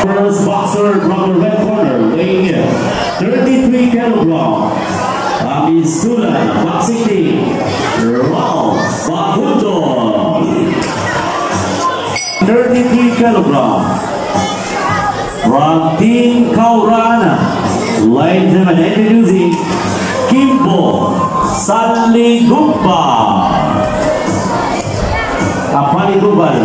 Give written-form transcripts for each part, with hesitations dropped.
First boxer from the red corner, weighing in 33 kilograms. Isulan Boxing Team, Raul Facundo. 33 kilograms. From Team Kaurana, ladies and gentlemen, introducing Kimbo Saligumpa. Kapaliguban.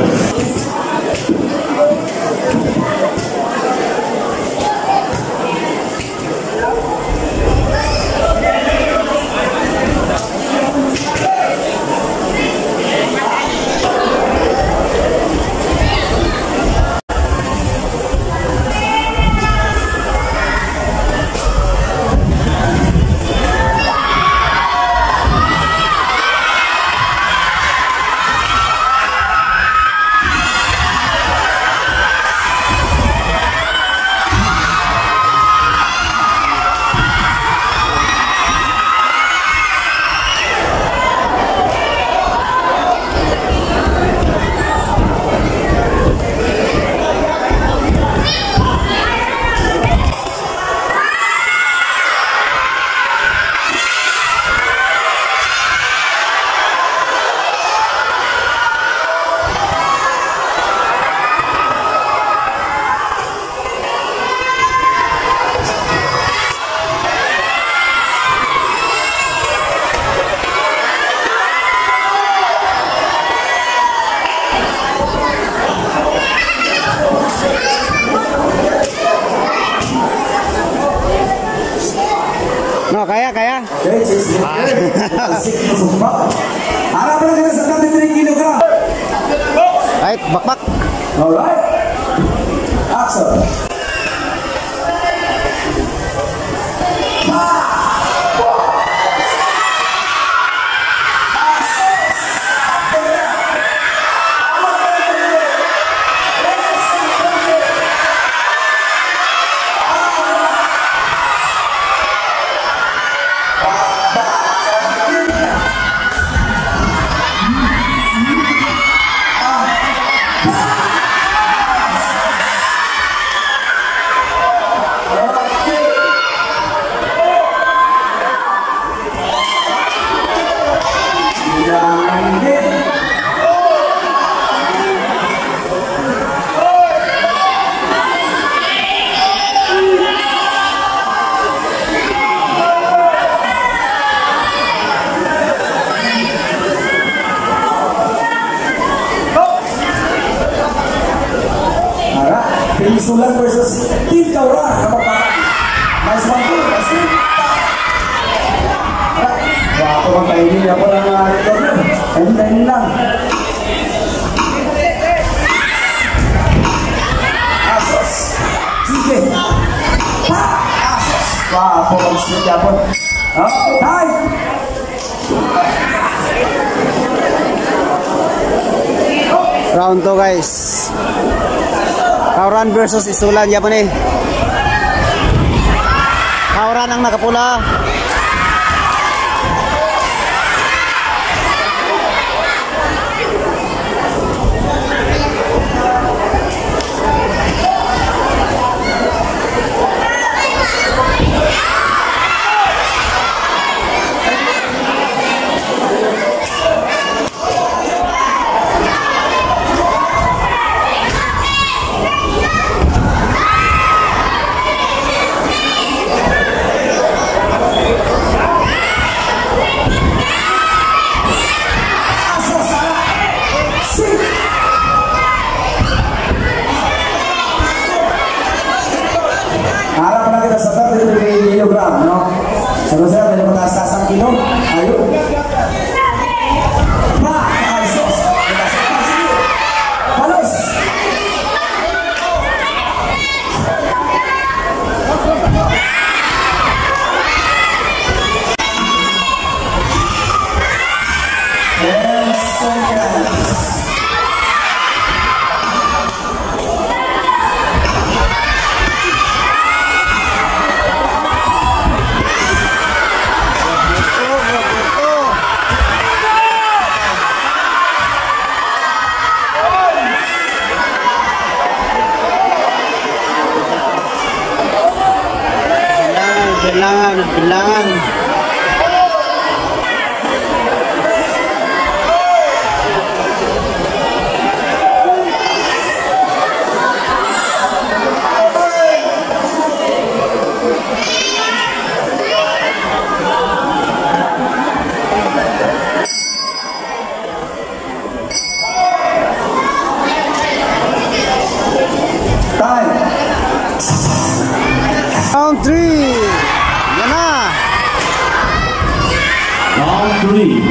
No, kaya. Okay, chase it. Asik semua. Harap kita sedang diberi kilogram. Right, bak. Alright. Action. Isulan versus Team Kaurana. Nice one too. Nice one. Wah, ako bang kainin ako lang kainin lang. Asos. Sige. Asos. Wah, ako bang split ako. Okay, time. Round 2 guys. Kauran versus Isulan Japon eh. Kauran ang nakapula. Bilangan, bilangan. Time. Round 3. Yan na. Round 3.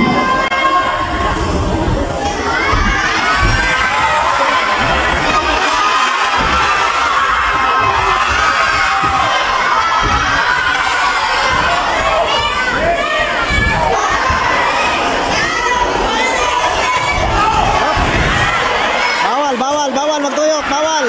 Bawal, bawal, bawal magtuyok, bawal.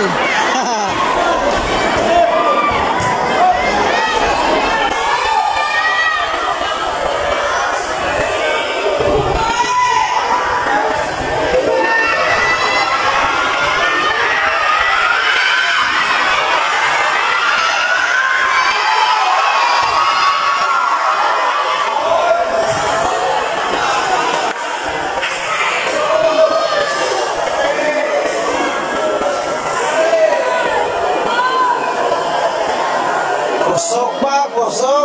Kosok pak, kosok.